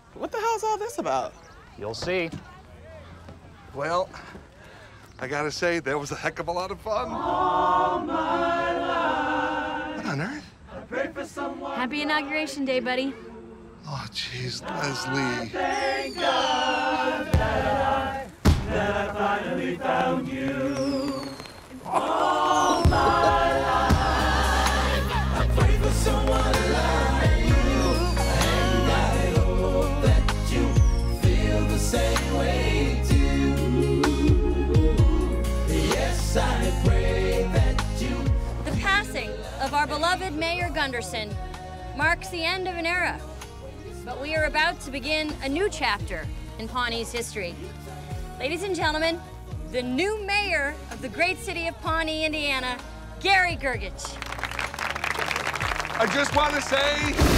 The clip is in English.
What the hell's all this about? You'll see. Well, I gotta say, that was a heck of a lot of fun. All my life, What on earth? I prayed for someone. Happy Inauguration Day, buddy. Oh, jeez, Leslie. Thank God that I finally found you. All my life, I prayed for someone like you. And I hope that you feel the same way too. Yes, I pray that you. The passing of our beloved Mayor Gunderson marks the end of an era. But we are about to begin a new chapter in Pawnee's history. Ladies and gentlemen, the new mayor of the great city of Pawnee, Indiana, Gergich. I just want to say